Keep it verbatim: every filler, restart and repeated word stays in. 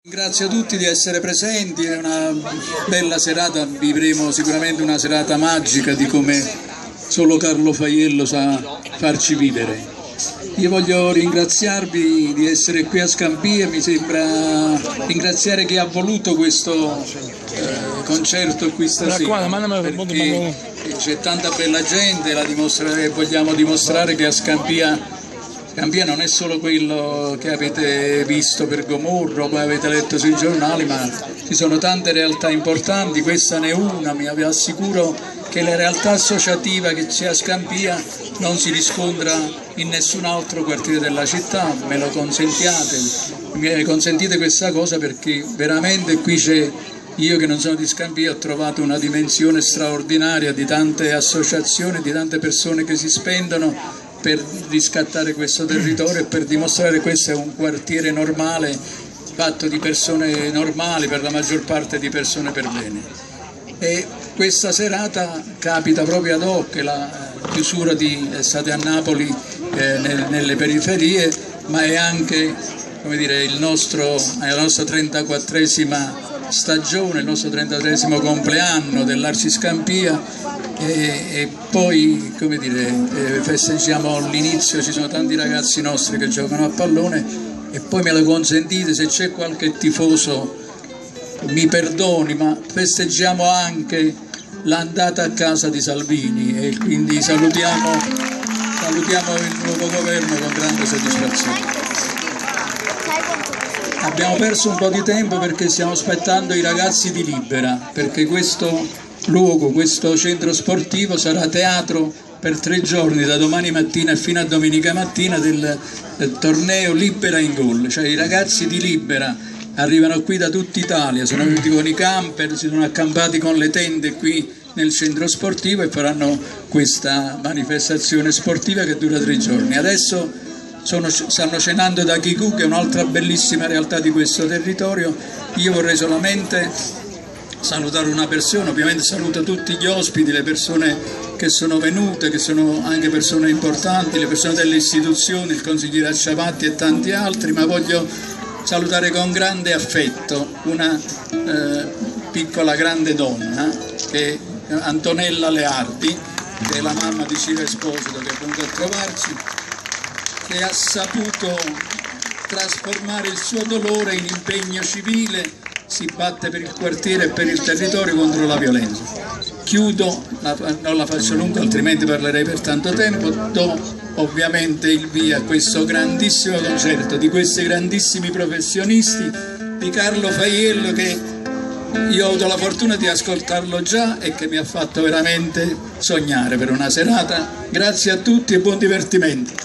Ringrazio tutti di essere presenti, è una bella serata, vivremo sicuramente una serata magica di come solo Carlo Faiello sa farci vivere. Io voglio ringraziarvi di essere qui a Scampia, mi sembra ringraziare chi ha voluto questo eh, concerto qui stasera, perché c'è tanta bella gente, la vogliamo dimostrare che a Scampia Scampia non è solo quello che avete visto per Gomorro, poi avete letto sui giornali, ma ci sono tante realtà importanti, questa ne è una, mi assicuro che la realtà associativa che c'è a Scampia non si riscontra in nessun altro quartiere della città, me lo consentiate, mi consentite questa cosa perché veramente qui c'è, io che non sono di Scampia ho trovato una dimensione straordinaria di tante associazioni, di tante persone che si spendono per riscattare questo territorio e per dimostrare che questo è un quartiere normale, fatto di persone normali, per la maggior parte di persone per bene. E questa serata capita proprio ad hoc, la chiusura di, è stata a Napoli eh, nel, nelle periferie, ma è anche, come dire, il nostro, è la nostra trentaquattresima stagione, il nostro trentatreesimo compleanno dell'Arci Scampia. E, e poi, come dire, eh, festeggiamo l'inizio, ci sono tanti ragazzi nostri che giocano a pallone e poi me lo consentite, se c'è qualche tifoso mi perdoni, ma festeggiamo anche l'andata a casa di Salvini e quindi salutiamo, salutiamo il nuovo governo con grande soddisfazione. Abbiamo perso un po' di tempo perché stiamo aspettando i ragazzi di Libera, perché questo luogo, questo centro sportivo sarà teatro per tre giorni, da domani mattina fino a domenica mattina, del, del torneo Libera in Gol. Cioè i ragazzi di Libera arrivano qui da tutta Italia, sono venuti con i camper, si sono accampati con le tende qui nel centro sportivo e faranno questa manifestazione sportiva che dura tre giorni. Adesso sono, stanno cenando da Chicù, che è un'altra bellissima realtà di questo territorio. Io vorrei solamente salutare una persona, ovviamente saluto tutti gli ospiti, le persone che sono venute, che sono anche persone importanti, le persone delle istituzioni, il consigliere Acciavatti e tanti altri, ma voglio salutare con grande affetto una eh, piccola grande donna, che è Antonella Leardi, che è la mamma di Ciro Esposito, che è venuta a trovarci, che ha saputo trasformare il suo dolore in impegno civile, si batte per il quartiere e per il territorio contro la violenza. Chiudo, la, non la faccio lunga altrimenti parlerei per tanto tempo, do ovviamente il via a questo grandissimo concerto di questi grandissimi professionisti, di Carlo Faiello, che io ho avuto la fortuna di ascoltarlo già e che mi ha fatto veramente sognare per una serata. Grazie a tutti e buon divertimento.